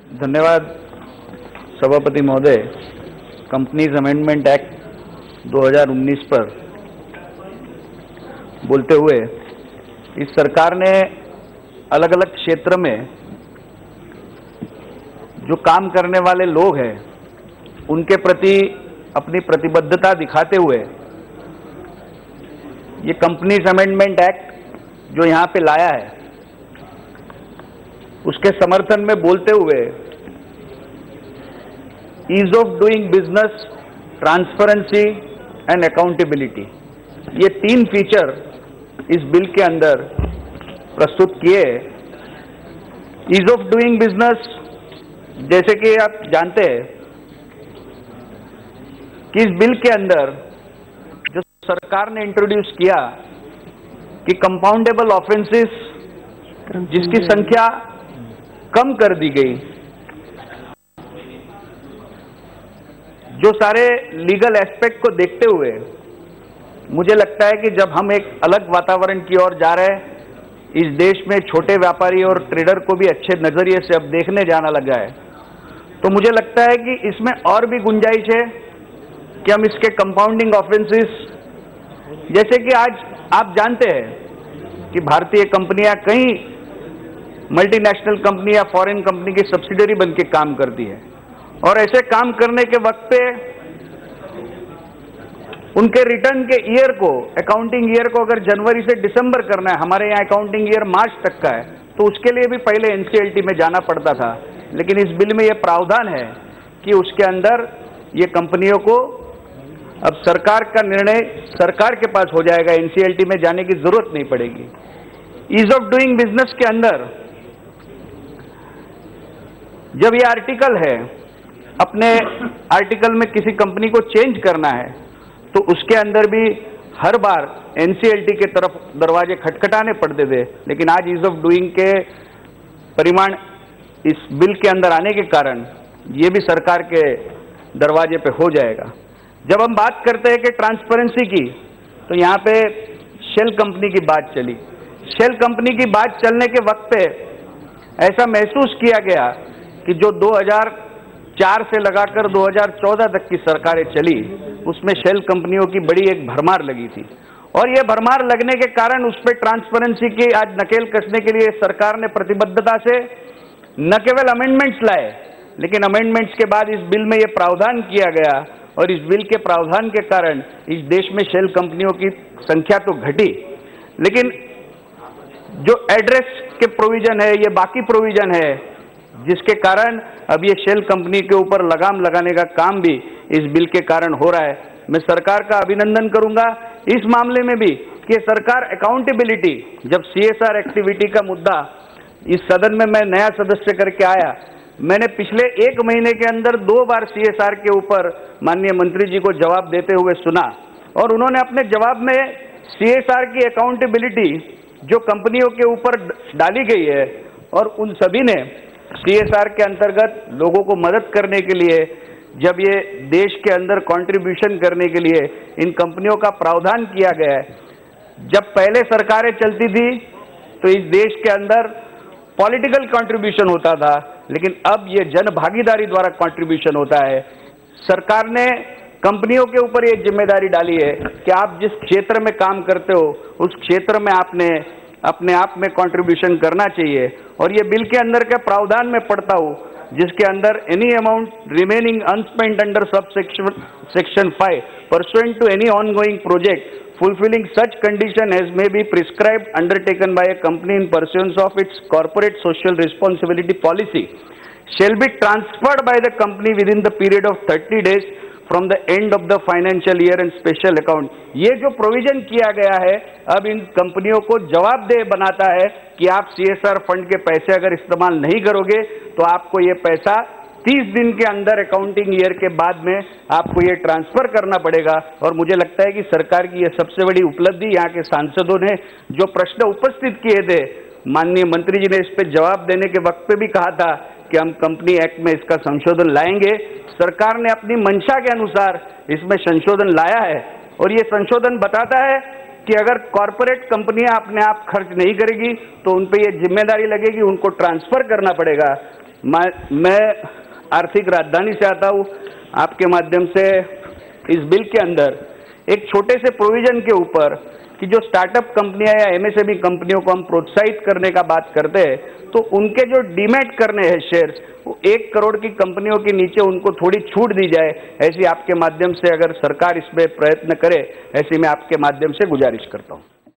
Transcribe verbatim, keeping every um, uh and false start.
धन्यवाद सभापति महोदय। कंपनीज अमेंडमेंट एक्ट दो हज़ार उन्नीस पर बोलते हुए इस सरकार ने अलग अलग क्षेत्र में जो काम करने वाले लोग हैं उनके प्रति अपनी प्रतिबद्धता दिखाते हुए ये कंपनीज अमेंडमेंट एक्ट जो यहाँ पे लाया है उसके समर्थन में बोलते हुए ease of doing business, transparency and accountability, ये तीन फीचर इस बिल के अंदर प्रस्तुत किए। ईज ऑफ डूइंग बिजनेस, जैसे कि आप जानते हैं कि इस बिल के अंदर जो सरकार ने इंट्रोड्यूस किया कि कंपाउंडेबल ऑफेंसेस जिसकी संख्या कम कर दी गई, जो सारे लीगल एस्पेक्ट को देखते हुए मुझे लगता है कि जब हम एक अलग वातावरण की ओर जा रहे हैं, इस देश में छोटे व्यापारी और ट्रेडर को भी अच्छे नजरिए से अब देखने जाना लगा है, तो मुझे लगता है कि इसमें और भी गुंजाइश है कि हम इसके कंपाउंडिंग ऑफेंसेस, जैसे कि आज आप जानते हैं कि भारतीय कंपनियां कई मल्टीनेशनल कंपनी या फॉरेन कंपनी की सब्सिडरी बन के काम करती है, और ऐसे काम करने के वक्त पे उनके रिटर्न के ईयर को, अकाउंटिंग ईयर को अगर जनवरी से दिसंबर करना है, हमारे यहाँ अकाउंटिंग ईयर मार्च तक का है, तो उसके लिए भी पहले एनसीएलटी में जाना पड़ता था। लेकिन इस बिल में यह प्रावधान है कि उसके अंदर ये कंपनियों को अब सरकार का निर्णय सरकार के पास हो जाएगा, एनसीएलटी में जाने की जरूरत नहीं पड़ेगी। ईज ऑफ डूइंग बिजनेस के अंदर जब ये आर्टिकल है, अपने आर्टिकल में किसी कंपनी को चेंज करना है तो उसके अंदर भी हर बार एनसीएलटी के तरफ दरवाजे खटखटाने पड़ते थे, लेकिन आज ईज ऑफ डूइंग के परिमाण इस बिल के अंदर आने के कारण ये भी सरकार के दरवाजे पे हो जाएगा। जब हम बात करते हैं कि ट्रांसपेरेंसी की, तो यहाँ पे शेल कंपनी की बात चली। शेल कंपनी की बात चलने के वक्त पे ऐसा महसूस किया गया कि जो दो हज़ार चार से लगाकर दो हज़ार चौदह तक की सरकारें चली, उसमें शेल कंपनियों की बड़ी एक भरमार लगी थी, और ये भरमार लगने के कारण उस पर ट्रांसपेरेंसी की आज नकेल कसने के लिए सरकार ने प्रतिबद्धता से न केवल अमेंडमेंट्स लाए, लेकिन अमेंडमेंट्स के बाद इस बिल में ये प्रावधान किया गया, और इस बिल के प्रावधान के कारण इस देश में शेल कंपनियों की संख्या तो घटी, लेकिन जो एड्रेस के प्रोविजन है, ये बाकी प्रोविजन है, जिसके कारण अब ये शेल कंपनी के ऊपर लगाम लगाने का काम भी इस बिल के कारण हो रहा है। मैं सरकार का अभिनंदन करूंगा इस मामले में भी कि सरकार अकाउंटेबिलिटी, जब सीएसआर एक्टिविटी का मुद्दा इस सदन में मैं नया सदस्य करके आया, मैंने पिछले एक महीने के अंदर दो बार सीएसआर के ऊपर माननीय मंत्री जी को जवाब देते हुए सुना, और उन्होंने अपने जवाब में सीएसआर की अकाउंटेबिलिटी जो कंपनियों के ऊपर डाली गई है, और उन सभी ने सीएसआर के अंतर्गत लोगों को मदद करने के लिए, जब ये देश के अंदर कंट्रीब्यूशन करने के लिए इन कंपनियों का प्रावधान किया गया है। जब पहले सरकारें चलती थी तो इस देश के अंदर पॉलिटिकल कंट्रीब्यूशन होता था, लेकिन अब ये जन भागीदारी द्वारा कंट्रीब्यूशन होता है। सरकार ने कंपनियों के ऊपर ये जिम्मेदारी डाली है कि आप जिस क्षेत्र में काम करते हो उस क्षेत्र में आपने अपने आप में कंट्रीब्यूशन करना चाहिए, और ये बिल के अंदर के प्रावधान में पढ़ता हूँ, जिसके अंदर any amount remaining unspent under sub section section five pursuant to any ongoing project fulfilling such condition as may be prescribed undertaken by a company in pursuance of its corporate social responsibility policy shall be transferred by the company within the period of thirty days from the end of the financial year and special account। ये जो provision किया गया है अब इन कंपनियों को जवाबदेह बनाता है कि आप सीएसआर फंड के पैसे अगर इस्तेमाल नहीं करोगे तो आपको ये पैसा तीस दिन के अंदर अकाउंटिंग ईयर के बाद में आपको ये ट्रांसफर करना पड़ेगा। और मुझे लगता है कि सरकार की ये सबसे बड़ी उपलब्धि, यहाँ के सांसदों ने जो प्रश्न उपस्थित किए थे, माननीय मंत्री जी ने इस पर जवाब देने के वक्त पे भी कहा था कि हम कंपनी एक्ट में इसका संशोधन लाएंगे। सरकार ने अपनी मंशा के अनुसार इसमें संशोधन लाया है, और ये संशोधन बताता है कि अगर कॉरपोरेट कंपनियां अपने आप खर्च नहीं करेगी तो उन पे ये जिम्मेदारी लगेगी, उनको ट्रांसफर करना पड़ेगा। मैं मैं आर्थिक राजधानी से आता हूँ। आपके माध्यम से इस बिल के अंदर एक छोटे से प्रोविजन के ऊपर कि जो स्टार्टअप कंपनियां या एमएसएमई कंपनियों को हम प्रोत्साहित करने का बात करते हैं, तो उनके जो डीमैट करने हैं शेयर, वो एक करोड़ की कंपनियों के नीचे उनको थोड़ी छूट दी जाए, ऐसी आपके माध्यम से अगर सरकार इसमें प्रयत्न करे, ऐसी मैं आपके माध्यम से गुजारिश करता हूँ।